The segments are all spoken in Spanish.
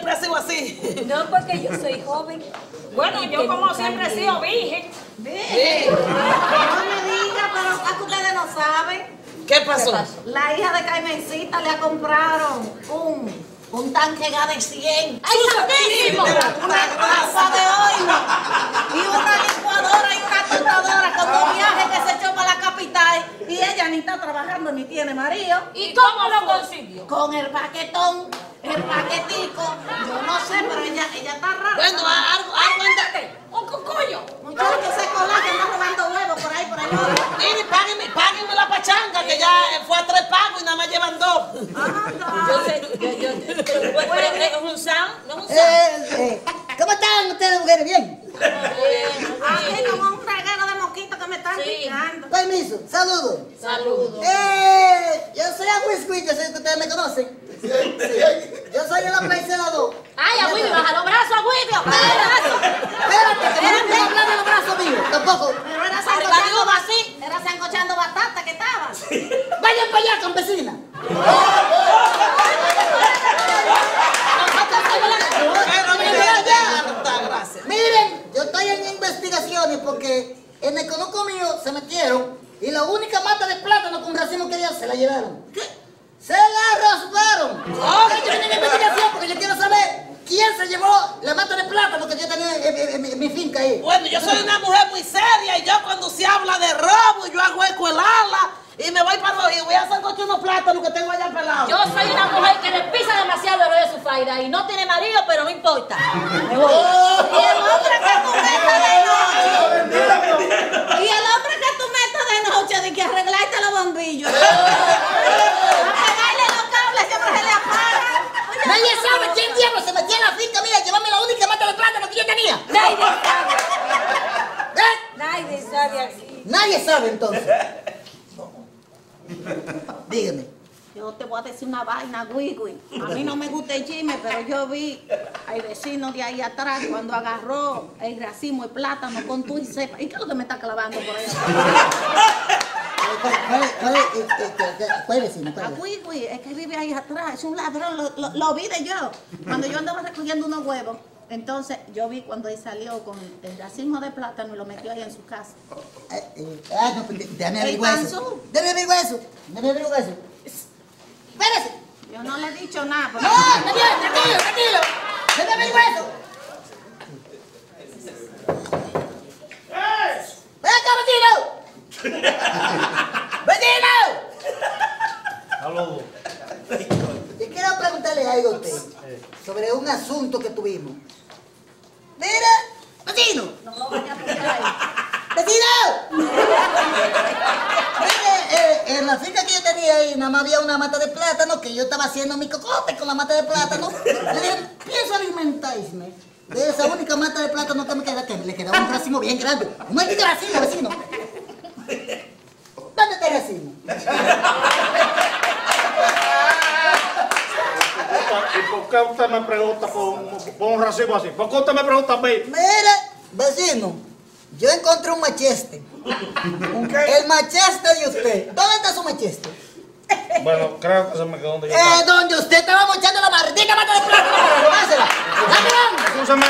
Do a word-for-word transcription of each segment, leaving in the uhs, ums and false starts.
siempre ha sido así. No, porque yo soy joven. Bueno, yo como siempre he sido virgen. Virgen. No me diga, pero es que ustedes no saben. ¿Qué pasó? La hija de Carmencita le compraron un, un tanque gas de cien. ¡Ay, santísimo! Una taza de oilo y una licuadora y una tostadora con un viaje que se echó para la capital. Y ella ni está trabajando ni tiene marido. ¿Y cómo lo consiguió? Con el paquetón, el paquetico. Yo no sé, pero ella, ella está rara. Bueno, algo, algo anda. ¡Un cucuyo! Muchachos, ese colar que anda robando huevos por ahí, por ahí. Mire, páguenme, páguenme la pachanga, que ya fue a tres pagos y nada más llevan dos. Yo sé, yo, yo, pero bueno, es un sound, no es un sound. Eh, eh, ¿Cómo están ustedes, mujeres? ¿Bien? Aquí como un reguero de mosquitos que me están Sí. picando. Permiso, saludos. Saludos. Eh, yo soy Agüiscuí, yo sé que ustedes me conocen. Sí, sí. Yo soy el aplaicelador. Ay, Agüido, baja los brazos, Agüido, baja los brazos. Espérate, que no quiero hablar de los brazos míos. Tampoco. Pero era Arriba de sancochando, uno así. era sancochando batata que estaba. Vayan para allá, campesina. Pero mire, ya, gracias. Miren, yo estoy en investigaciones porque en el conuco mío se metieron y la única mata de plátano con racimo que había se la llevaron. ¿Qué? ¡Se la rasparon! Ahora yo vine en investigación porque yo quiero saber quién se llevó la mata de plátano que yo tenía en, en- en- en mi finca ahí. Bueno, yo soy una mujer muy seria y yo cuando se habla de robo, yo hago escuelarla y me voy para los y voy a sancochar unos plátanos que tengo allá pelados. Yo soy una mujer que le pisa demasiado el de su faida y no tiene marido, pero no importa. Me voy. Y el hombre que tú metas de noche. Y el hombre que tú metas de noche de que arreglarte los bombillos. A pegarle los cables siempre se le apagan. Nadie sabe quién diablo se metía en la finca mía a llevarme la única mata de plátano que yo tenía. Nadie sabe. ¿Eh? Nadie sabe así. Nadie sabe entonces. Dígame. Yo te voy a decir una vaina, Gwigwi. A mí no me gusta el chisme, pero yo vi al vecino de ahí atrás cuando agarró el racimo, el plátano con tú y cepa. ¿Y qué es lo que me está clavando por ahí? ¿Cuál, cuál, cuál, es- eh, eh, cuál- cuál es vecino? ¿Cuál A es? Gwigwi, es que vive ahí atrás, es un ladrón, lo, lo, lo vi de yo. Cuando yo andaba recogiendo unos huevos, entonces yo vi cuando él salió con el racimo de plátano y lo metió ahí en su casa. Eh, eh, ah, no, pues, de- déjame El averiguar eso. panzú. Déjame averiguar eso. Déjame averiguar eso. Espérese. Yo no le he dicho nada. Pero... No, está bien, tranquilo, tranquilo. Déjame averiguar eso. ¡Ven acá, vecino! ¡Vecino! Saludos. Yo quiero preguntarle algo a usted sobre un asunto que tuvimos. Mira, vecino. No lo vaya a poner ahí. ¡Vecino! Mire, eh, en la finca que yo tenía ahí, nada más había una mata de plátano que yo estaba haciendo mi cocote con la mata de plátano. Le dije, pienso alimentarme de esa única mata de plátano que me queda, que le quedaba un racimo bien grande. Un maldito racimo, vecino. ¿Dónde está el racimo? ¿Y por qué usted me pregunta por un, por un racimo así? ¿Por qué usted me pregunta a mí? Mire, vecino, yo encontré un macheste. El macheste de usted. ¿Dónde está su macheste? Bueno, creo que se me quedó donde yo Eh, estaba. donde usted estaba mochando la maldita mata de plátano para robársela. ¡Rápido! Escúchame.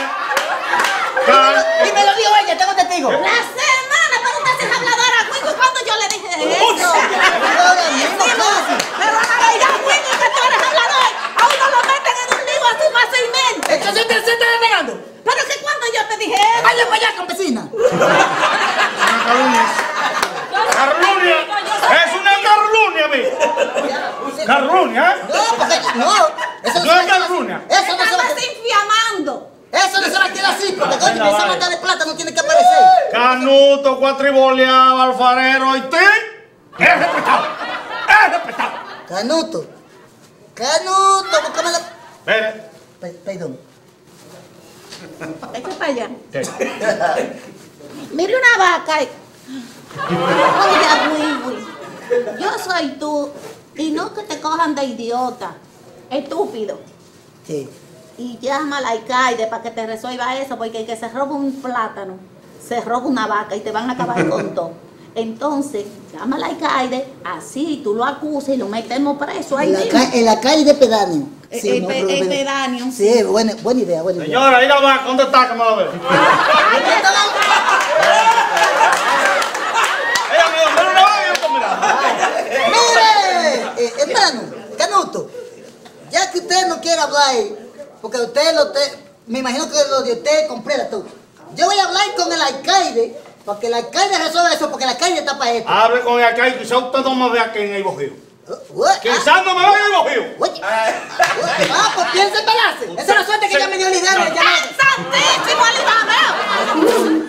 Y me lo dijo ella, tengo testigo. La semana, pero usted se es habladora, Gwigwi, ¿cuándo yo le dije eso? Ahora mismo, casi. Pero la realidad, Gwigwi, que tú eres hablador, a uno lo meten en un lío así fácilmente. Entonces usted se está denegando. Pero que cuando yo te dije eso. Vaya para allá, campesina. Una calumnia. Carlunia. Es una carlunia, mi. Carlunia, ¿eh? No, porque no. Eso No se es va a quedar- calumnia. Eso no se va a Estás quedar. infiamando. Eso no se va a quedar así, porque coño, la esa vaina. mata de plátano tiene que aparecer. Canuto, cuatriboleado, alfarero y ti. Es respetado. Es respetado. Canuto. Canuto, búscame la. Mire. Pe- Perdón. Echa para allá. ¿Qué? Mire una vaca. y- Oye, Gwigwi, yo soy tú y no que te cojan de idiota, estúpido. Sí. Y llama al alcaide para que te resuelva eso, porque el que se roba un plátano, se roba una vaca y te van a acabar con todo. Entonces, llama al alcaide, así tú lo acusas y lo metemos preso ahí En la, mismo. ca- en la calle de pedáneo. Eh, Sí, eh, no, pe- pero- eh, pero- pedáneo. Sí, buena, buena idea, buena idea. Señora, ahí la va, ¿dónde está? Que me la ve. Ella me dijo, mira, no, yo estoy mirando. ¡Mire! Eh, hermano, Canuto, ya que usted no quiere hablar, porque usted lo te, me imagino que lo de usted es completo. Yo voy a hablar con el alcaide, para que el alcaide resuelva eso, porque el alcaide está para esto. Hable con el acá y quizá usted no me vea aquí en el Bojío. Uh, what? Quizás no me vea en el Bojío. Oye, ah, pues piensa en pelarse. Esa es la suerte que Sí. ella me dio la idea de llamar. ¡Santísimo Alibameo!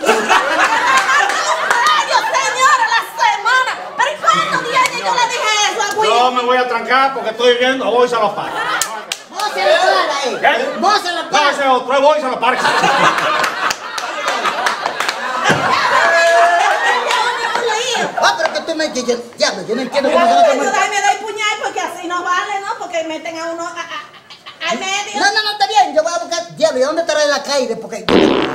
Señora, la semana. ¿Pero y cuántos días yo le dije eso a Will? Yo me voy a trancar porque estoy viendo a voy y se los paga. Vos se la para, eh. ¿Qué? Vos se la No, para. ese otro, voy y se los paga. Ah, pero que tú me dices, diablo, yo no entiendo cómo se Yo va a tomar. me doy puñal porque así no vale, ¿no? Porque meten a uno a- a- al medio. No, no, no, está bien, yo voy a buscar, diablo, ¿y dónde estará el alcaide? Porque...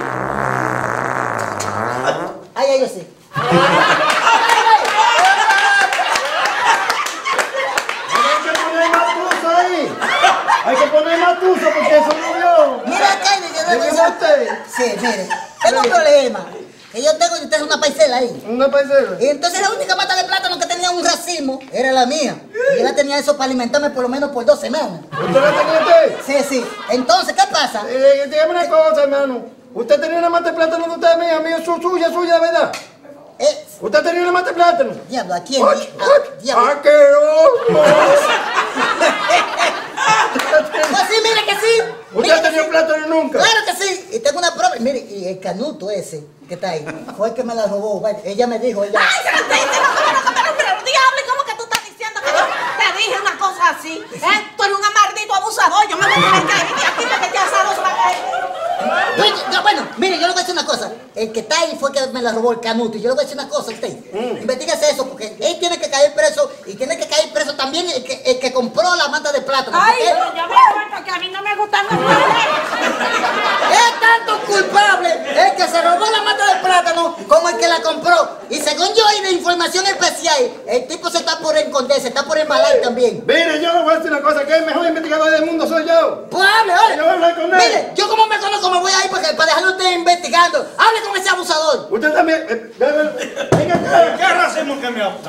Ay, ay, yo sí. Hay que poner más tuzo ahí. Hay que poner más tuzo porque eso no vio. Mira, alcaide, yo ¿De no qué sé. usted? Sí, mire, tengo un problema. Que yo tengo, yo tengo una paisela ahí. Una paisera. Y entonces la única mata de plátano que tenía un racimo era la mía. Y yo la tenía eso para alimentarme por lo menos por dos semanas. ¿Usted la tenía usted? Sí, sí. Entonces, ¿qué pasa? Eh, dígame una cosa, hermano. Usted tenía una mata de plátano de usted mía, mío, su, suya, suya, de verdad. Eh, Usted tenía una mata de plátano. diablo, ¿a quién? ¡Ay, Ah, ay! diablo. ¡Asqueroso! Pues sí, mire que sí. ¿Usted Mire ha que tenido sí. plátano nunca? Claro que sí. Y tengo una prueba. Mire, y el canuto ese que está ahí fue el que me la robó. Vaya, ella me dijo, ella. ¡Ay, santísimo! Pero, pero, pero, diablo, ¿y cómo que tú estás diciendo que yo te dije una cosa así? ¿Eh? Tú eres un maldito abusador. Yo me voy a tener que ir de aquí porque ya sabes para qué. Oye, no, bueno, mire, yo le voy a decir una cosa. El que está ahí fue que me la robó el canuto. Y yo le voy a decir una cosa a usted. Mm. Investíguese eso, porque él tiene que caer preso y tiene que caer preso también el que, el que compró la mata de plátano. Ay, porque él pero yo me acuerdo que a mí no me gustan los problemas. es tanto culpable el que se robó la mata de plátano como el que la compró. Y según yo y de información especial, el tipo se está por esconder, se está por embalar también. Mire, yo le voy a decir una cosa, que el mejor investigador del mundo soy yo. Pues hable, hable. Yo voy a hablar con él. Mire, yo como me conozco me voy a ir para, que- para dejarlo a usted investigando. Hable con ese abusador. Usted también. eh, ve- Venga acá. ¿Qué racimo que me ha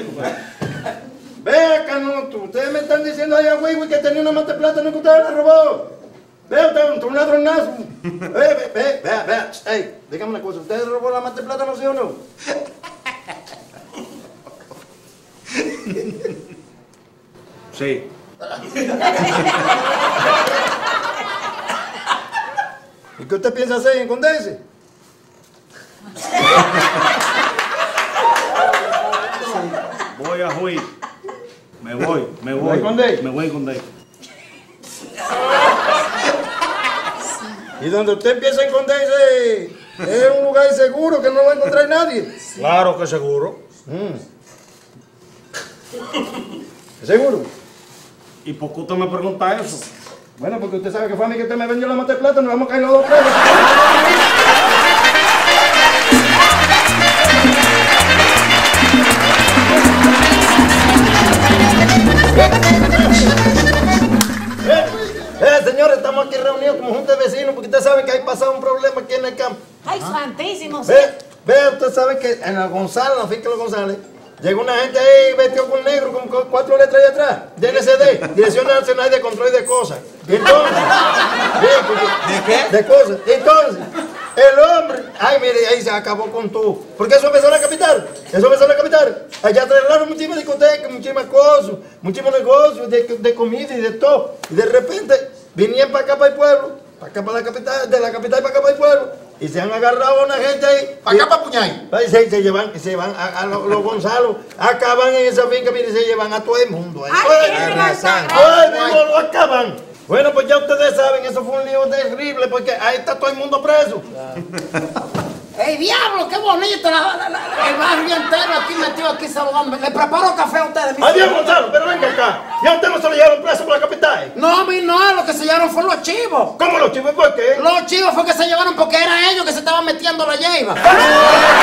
Vea, Canuto, ustedes me están diciendo allá, güey, que tenía una mata de plátano que usted la robó. Vea, usted es un ladronazo. Ve, ve, ve, vea, vea. Ey, dígame una cosa, ¿usted robó la mata de plátano, sí o no? Sí. ¿Y qué usted piensa hacer? ¿Esconderse? Voy a huir. Me voy, me ¿Me voy. va a esconder? Me voy a esconder. Y donde usted empieza a esconderse es un lugar seguro que no va a encontrar nadie. Claro que seguro. ¿Seguro? ¿Y por qué usted me pregunta eso? Bueno, porque usted sabe que fue a mí que usted me vendió la mata de plátano, vamos a caer los dos presos. Eh, eh, señores, estamos aquí reunidos como junta de vecinos porque ustedes saben que hay pasado un problema aquí en el campo. Ay, santísimo. sí. Ve, ve, usted sabe que en la González, en la finca de los González, llegó una gente ahí vestido con negro, con cu- cuatro letras ahí atrás, D N C D, Dirección Nacional de Control de Cosas. Y entonces, sí, porque- ¿De qué? De cosas. Y entonces, el hombre, ay, mire, ahí se acabó con todo. Porque eso empezó en la capital, eso empezó en la capital. Allá arreglaron muchísimas discotecas, muchísimas cosas, muchísimos negocios de, de comida y de todo. Y de repente, venían para acá, para el pueblo, para acá, para la capital, de la capital para acá, para el pueblo. Y se han agarrado a una gente ahí. ¿Para acá, para Puñay? Ahí Se, se llevan, se van a, a los, los Gonzalos, acaban en esa finca, mire, se llevan a todo el mundo. Ahí. Ay, qué Ay, verdad. ay, digo, lo acaban. Bueno, pues ya ustedes saben, eso fue un lío terrible porque ahí está todo el mundo preso. ¡Ey, diablo! ¡Qué bonito! La- la- la- el barrio entero aquí metido aquí saludando. Le preparo café a ustedes. mis Adiós, hijos. Gonzalo, pero venga acá. ¿Ya usted no se lo llevaron preso por la capital? No, a mí no. Lo que se llevaron fueron los chivos. ¿Cómo los chivos? ¿Por qué? Los chivos fue que se llevaron porque era ellos que se estaban metiendo la yeiva.